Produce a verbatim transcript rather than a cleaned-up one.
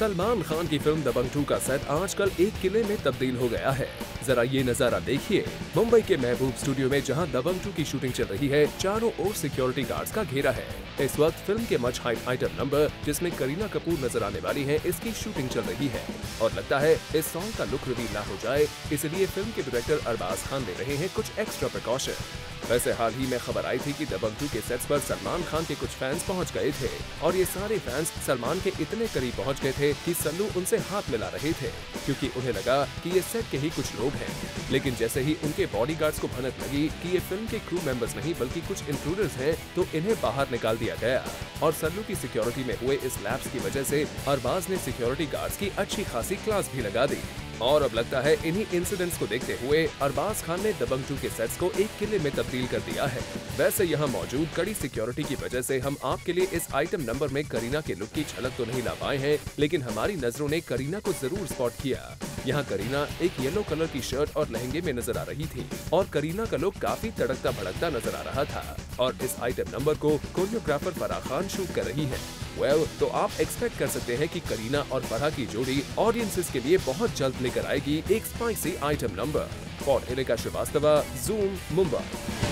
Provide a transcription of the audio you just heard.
सलमान खान की film Dabangg two का set आजकल एक किले में तब्दील हो गया है। जरा ये नजारा देखिए। मुंबई के महबूब स्टूडियो में जहां दबंग टू की शूटिंग चल रही है, चारों ओर सिक्योरिटी गार्ड्स का घेरा है। इस वक्त फिल्म के मच हाइप आइटम नंबर, जिसमें करीना कपूर नजर आने वाली हैं, इसकी शूटिंग चल रही है और लगता है इस सॉन्ग का लुक रिवील ना हो जाए, इसलिए फिल्म के डायरेक्टर अरबाज खान ले रहे हैं कुछ एक्स्ट्रा प्रिकॉशन। वैसे हाल ही में खबर आई थी कि दबंग टू के सेट्स पर सलमान खान के कुछ फैंस पहुंच गए थे और ये सारे फैंस सलमान के इतने करीब पहुंच गए थे कि सल्लू उनसे हाथ मिला रहे थे, क्योंकि उन्हें लगा कि ये सेट के ही कुछ लोग हैं। लेकिन जैसे ही उनके बॉडीगार्ड्स को भनक लगी कि ये फिल्म के क्रू मेंबर्स नहीं बल्कि कुछ इंट्रूडर्स हैं, तो इन्हें बाहर निकाल दिया गया और सल्लू की सिक्योरिटी में हुए इस लैप्स की वजह से अरबाज ने सिक्योरिटी गार्ड्स की अच्छी खासी क्लास भी लगा दी। और अब लगता है इन्हीं इंसिडेंट्स को देखते हुए अरबाज खान ने दबंग टू के सेट्स को एक किले में तब्दील कर दिया है। वैसे यहाँ मौजूद कड़ी सिक्योरिटी की वजह से हम आपके लिए इस आइटम नंबर में करीना के लुक की झलक तो नहीं ला पाए हैं, लेकिन हमारी नजरों ने करीना को जरूर स्पॉट किया। यहाँ करीना एक येलो कलर की शर्ट और लहंगे में नजर आ रही थी और करीना का लुक काफी तड़कता भड़कता नजर आ रहा था और इस आइटम नंबर को कोरियोग्राफर फराह खान शूट कर रही है। वेल well, तो आप एक्सपेक्ट कर सकते हैं कि करीना और फराह की जोड़ी ऑडियंसेस के लिए बहुत जल्द लेकर आएगी एक spicy item number. For Alika Srivastava, Zoom, Mumbai.